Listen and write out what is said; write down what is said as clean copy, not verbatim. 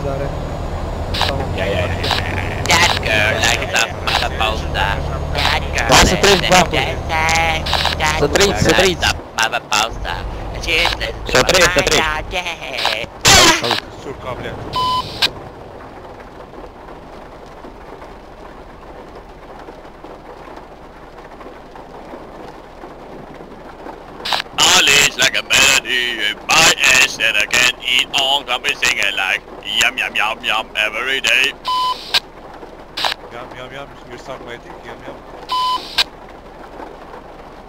pausare. That girl likes a motherfucker. That girl Qua is su 3, qua. that Su 3, su 3. likes a motherfucker. She's listening Su 3, su 3. Сука, блядь. All is like a melody in my ass that I can't eat all. I'll be singing like yum yum yum yum every day. Yum, yum, yum. You're sucking my dick, yum, yum.